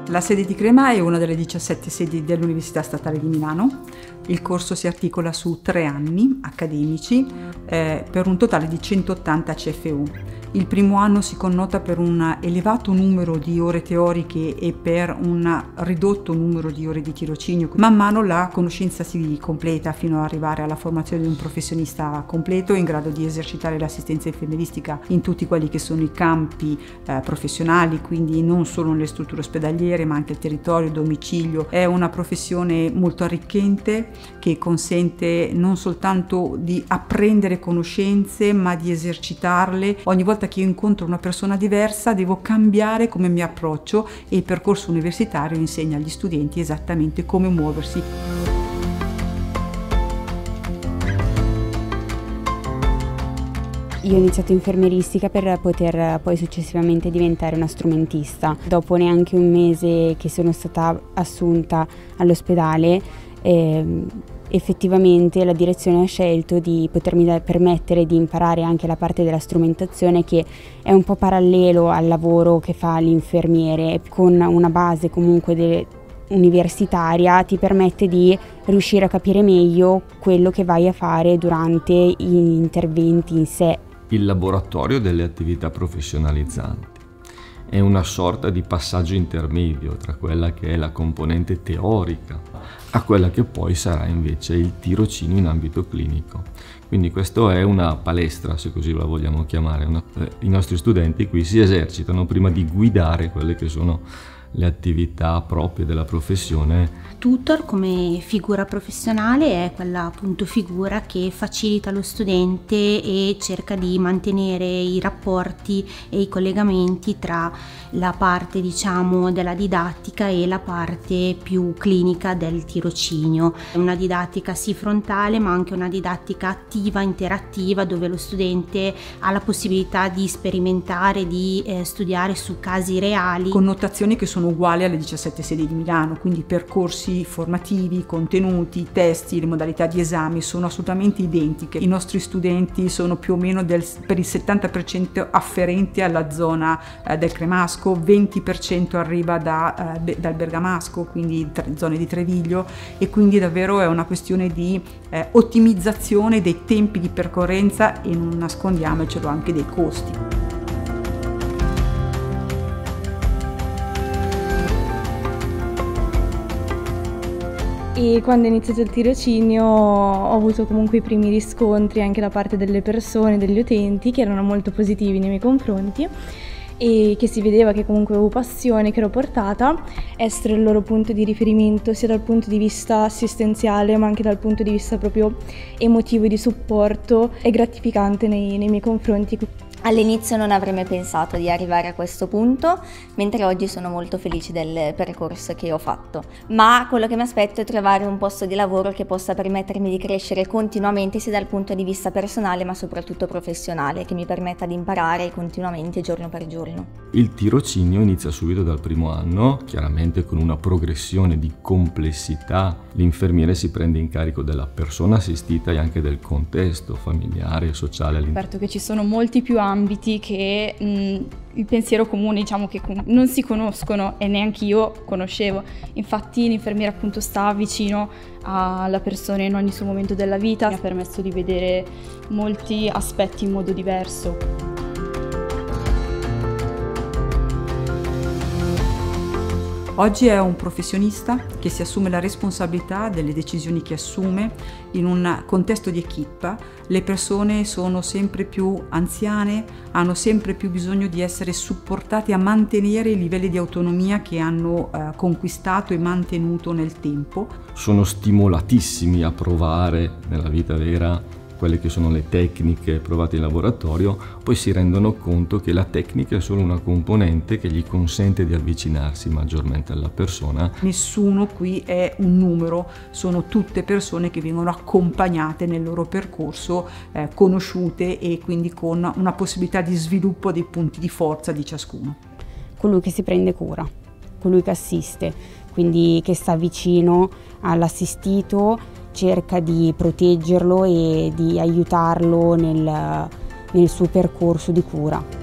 La sede di Crema è una delle 17 sedi dell'Università Statale di Milano. Il corso si articola su 3 anni accademici per un totale di 180 CFU. Il primo anno si connota per un elevato numero di ore teoriche e per un ridotto numero di ore di tirocinio. Man mano la conoscenza si completa fino ad arrivare alla formazione di un professionista completo in grado di esercitare l'assistenza infermieristica in tutti quelli che sono i campi professionali, quindi non solo nelle strutture ospedaliere ma anche il territorio, il domicilio. È una professione molto arricchente che consente non soltanto di apprendere conoscenze ma di esercitarle. Ogni volta che io incontro una persona diversa devo cambiare come mi approccio e il percorso universitario insegna agli studenti esattamente come muoversi. Io ho iniziato infermieristica per poter poi successivamente diventare una strumentista. Dopo neanche un mese che sono stata assunta all'ospedale, effettivamente la direzione ha scelto di potermi permettere di imparare anche la parte della strumentazione, che è un po' parallelo al lavoro che fa l'infermiere. Con una base comunque universitaria ti permette di riuscire a capire meglio quello che vai a fare durante gli interventi in sé. Il laboratorio delle attività professionalizzanti è una sorta di passaggio intermedio tra quella che è la componente teorica a quella che poi sarà invece il tirocinio in ambito clinico. Quindi questo è una palestra, se così la vogliamo chiamare. I nostri studenti qui si esercitano prima di guidare quelle che sono le attività proprie della professione. Tutor come figura professionale è quella appunto figura che facilita lo studente e cerca di mantenere i rapporti e i collegamenti tra la parte della didattica e la parte più clinica del tirocinio. Una didattica sì frontale ma anche una didattica attiva, interattiva, dove lo studente ha la possibilità di sperimentare, di studiare su casi reali. Connotazioni che sono uguali alle 17 sedi di Milano, quindi percorsi formativi, contenuti, testi, le modalità di esami sono assolutamente identiche. I nostri studenti sono più o meno per il 70% afferenti alla zona del Cremasco, 20% arriva dal Bergamasco, quindi zone di Treviglio, e quindi davvero è una questione di ottimizzazione dei tempi di percorrenza e non nascondiamocelo anche dei costi. E quando ho iniziato il tirocinio ho avuto comunque i primi riscontri anche da parte delle persone, degli utenti, che erano molto positivi nei miei confronti e che si vedeva che comunque avevo passione, che ero portata. Essere il loro punto di riferimento sia dal punto di vista assistenziale ma anche dal punto di vista proprio emotivo e di supporto è gratificante nei miei confronti. All'inizio non avrei mai pensato di arrivare a questo punto, mentre oggi sono molto felice del percorso che ho fatto. Ma quello che mi aspetto è trovare un posto di lavoro che possa permettermi di crescere continuamente sia dal punto di vista personale ma soprattutto professionale, che mi permetta di imparare continuamente giorno per giorno. Il tirocinio inizia subito dal primo anno, chiaramente con una progressione di complessità. L'infermiere si prende in carico della persona assistita e anche del contesto familiare e sociale. Ho scoperto che ci sono molti più ambiti che il pensiero comune che non si conoscono e neanche io conoscevo. Infatti l'infermiera appunto sta vicino alla persona in ogni suo momento della vita, mi ha permesso di vedere molti aspetti in modo diverso. Oggi è un professionista che si assume la responsabilità delle decisioni che assume in un contesto di equip. Le persone sono sempre più anziane, hanno sempre più bisogno di essere supportate a mantenere i livelli di autonomia che hanno conquistato e mantenuto nel tempo. Sono stimolatissimi a provare nella vita vera quelle che sono le tecniche provate in laboratorio, poi si rendono conto che la tecnica è solo una componente che gli consente di avvicinarsi maggiormente alla persona. Nessuno qui è un numero, sono tutte persone che vengono accompagnate nel loro percorso, conosciute e quindi con una possibilità di sviluppo dei punti di forza di ciascuno. Colui che si prende cura, colui che assiste, quindi che sta vicino all'assistito, cerca di proteggerlo e di aiutarlo nel suo percorso di cura.